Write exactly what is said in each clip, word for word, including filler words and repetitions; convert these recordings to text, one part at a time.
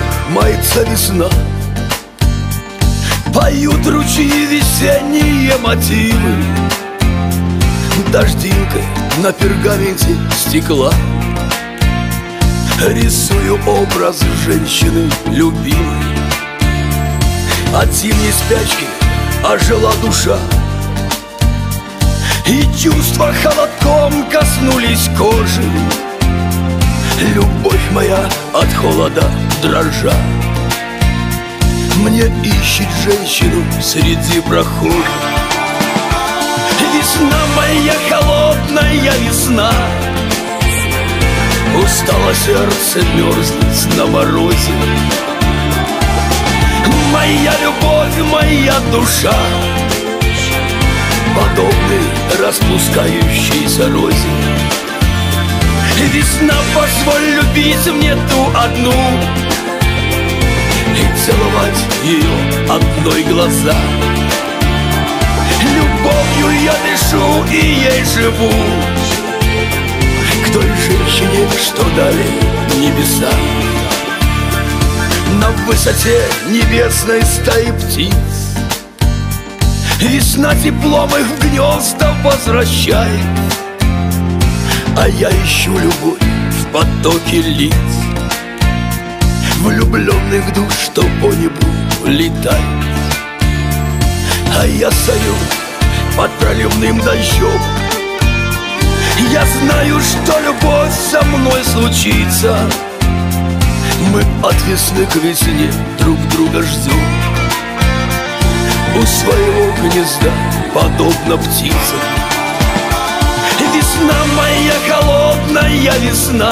мается весна, поют ручьи весенние мотивы. Дождинкой на пергаменте стекла рисую образ женщины любимой. От зимней спячки ожила душа, и чувства холодком коснулись кожи. Любовь моя от холода дрожа мне ищет женщину среди прохожих. Весна моя, холодная весна, устало сердце мерзнет на морозе. Моя любовь, моя душа подобны распускающейся розе. Весна, позволь любить мне ту одну и целовать ее одной глаза. Любовью я дышу и ей живу, к той женщине, что дали небеса. На высоте небесной стаи птиц весна теплом их в гнезда возвращает, а я ищу любовь в потоке лиц влюбленных душ, что по небу летают. А я стою под проливным дождем, я знаю, что любовь со мной случится. Мы от весны к весне друг друга ждем у своего гнезда, подобно птицам. Весна моя, холодная весна,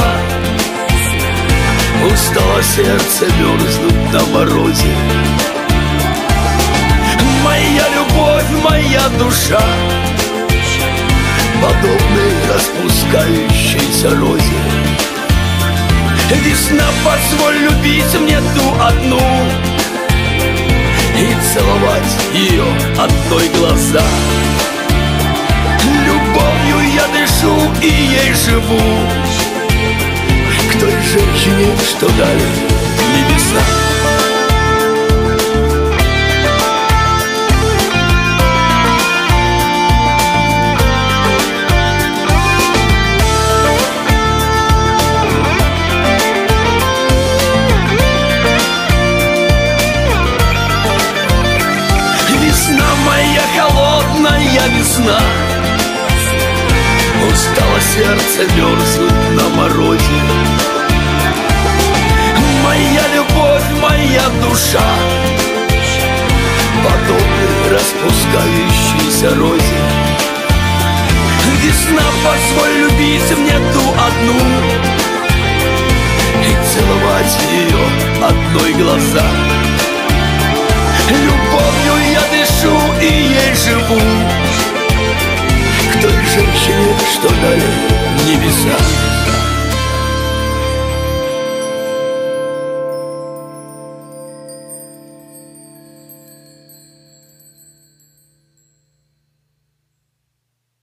устало сердце мерзнуть на морозе. Моя любовь, моя душа подобны распускающейся розе. Весна, позволь любить мне ту одну и целовать ее одной глаза. Любовью я дышу и ей живу, к той женщине, что дали небеса. Весна моя, холодная весна, устало сердце мерзнуть на морозе. Моя любовь, моя душа подобны распускающейся розе. Весна, позволь любить мне ту одну и целовать ее одной глаза. Любовью я дышу и ей живу, к той женщине, что дали небеса.